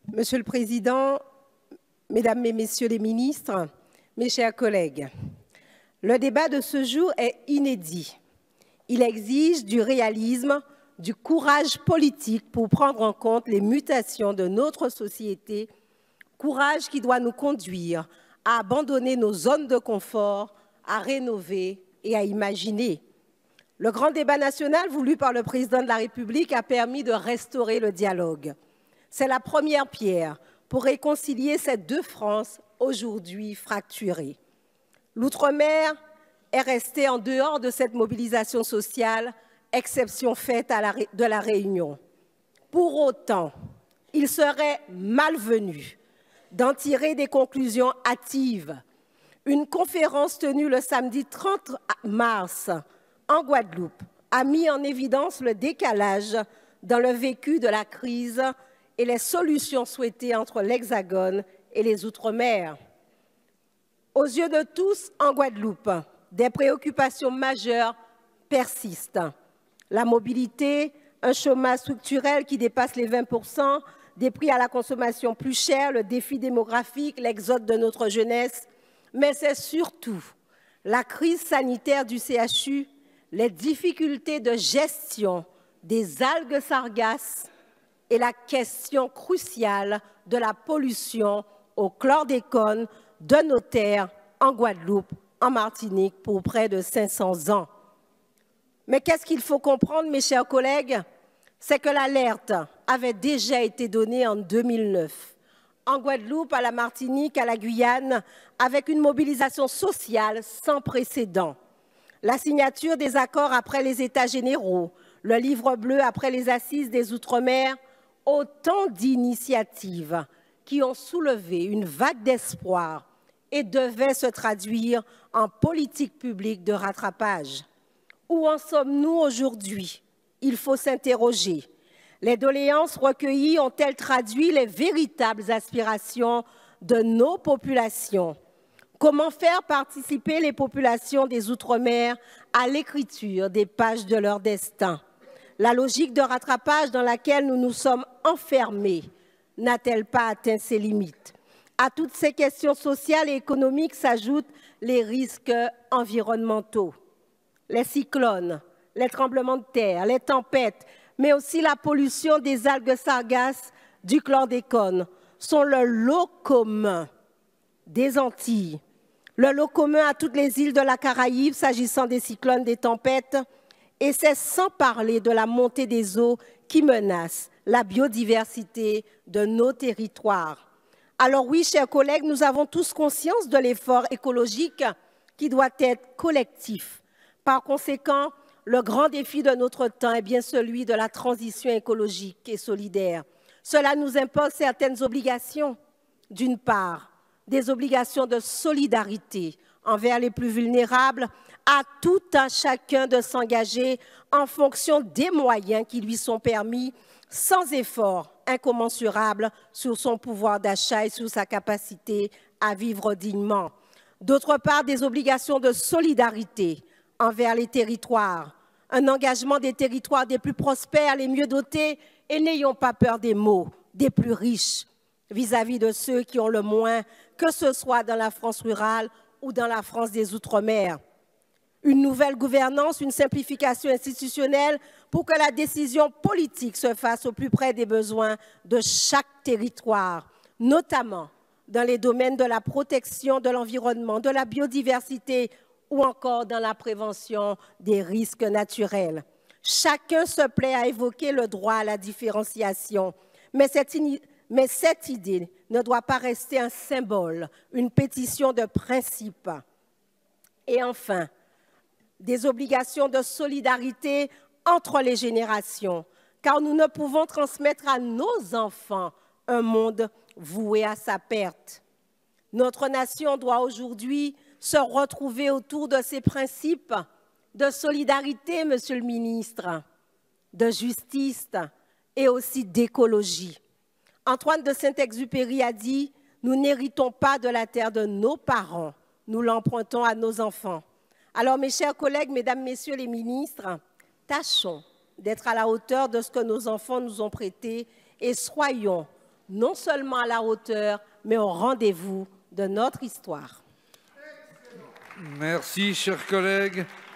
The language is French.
Monsieur le Président, Mesdames et Messieurs les ministres, mes chers collègues, le débat de ce jour est inédit. Il exige du réalisme, du courage politique pour prendre en compte les mutations de notre société, courage qui doit nous conduire à abandonner nos zones de confort, à rénover et à imaginer. Le grand débat national voulu par le Président de la République a permis de restaurer le dialogue. C'est la première pierre pour réconcilier ces deux France aujourd'hui fracturées. L'outre-mer est resté en dehors de cette mobilisation sociale, exception faite de la Réunion. Pour autant, il serait malvenu d'en tirer des conclusions hâtives. Une conférence tenue le samedi 30 mars en Guadeloupe a mis en évidence le décalage dans le vécu de la crise et les solutions souhaitées entre l'Hexagone et les Outre-mer. Aux yeux de tous, en Guadeloupe, des préoccupations majeures persistent. La mobilité, un chômage structurel qui dépasse les 20%, des prix à la consommation plus chers, le défi démographique, l'exode de notre jeunesse, mais c'est surtout la crise sanitaire du CHU, les difficultés de gestion des algues sargasses et la question cruciale de la pollution au chlordécone de nos terres en Guadeloupe, en Martinique, pour près de 500 ans. Mais qu'est-ce qu'il faut comprendre, mes chers collègues? C'est que l'alerte avait déjà été donnée en 2009, en Guadeloupe, à la Martinique, à la Guyane, avec une mobilisation sociale sans précédent. La signature des accords après les États généraux, le livre bleu après les assises des Outre-mer, autant d'initiatives qui ont soulevé une vague d'espoir et devaient se traduire en politique publique de rattrapage. Où en sommes-nous aujourd'hui? Il faut s'interroger. Les doléances recueillies ont-elles traduit les véritables aspirations de nos populations? Comment faire participer les populations des Outre-mer à l'écriture des pages de leur destin? La logique de rattrapage dans laquelle nous nous sommes enfermés n'a-t-elle pas atteint ses limites? À toutes ces questions sociales et économiques s'ajoutent les risques environnementaux. Les cyclones, les tremblements de terre, les tempêtes, mais aussi la pollution des algues sargasses, du chlordécone, sont le lot commun des Antilles, le lot commun à toutes les îles de la Caraïbe s'agissant des cyclones, des tempêtes, et c'est sans parler de la montée des eaux qui menace la biodiversité de nos territoires. Alors oui, chers collègues, nous avons tous conscience de l'effort écologique qui doit être collectif. Par conséquent, le grand défi de notre temps est bien celui de la transition écologique et solidaire. Cela nous impose certaines obligations. D'une part, des obligations de solidarité envers les plus vulnérables, à tout un chacun de s'engager en fonction des moyens qui lui sont permis, sans effort incommensurable sur son pouvoir d'achat et sur sa capacité à vivre dignement. D'autre part, des obligations de solidarité envers les territoires, un engagement des territoires des plus prospères, les mieux dotés, et n'ayons pas peur des mots, des plus riches, vis-à-vis de ceux qui ont le moins, que ce soit dans la France rurale ou dans la France des Outre-mer. Une nouvelle gouvernance, une simplification institutionnelle pour que la décision politique se fasse au plus près des besoins de chaque territoire, notamment dans les domaines de la protection de l'environnement, de la biodiversité ou encore dans la prévention des risques naturels. Chacun se plaît à évoquer le droit à la différenciation, mais cette idée ne doit pas rester un symbole, une pétition de principe. Et enfin, des obligations de solidarité entre les générations, car nous ne pouvons transmettre à nos enfants un monde voué à sa perte. Notre nation doit aujourd'hui se retrouver autour de ces principes de solidarité, Monsieur le ministre, de justice et aussi d'écologie. Antoine de Saint-Exupéry a dit « Nous n'héritons pas de la terre de nos parents, nous l'empruntons à nos enfants ». Alors, mes chers collègues, mesdames, messieurs les ministres, tâchons d'être à la hauteur de ce que nos enfants nous ont prêté et soyons non seulement à la hauteur, mais au rendez-vous de notre histoire. Merci, chers collègues.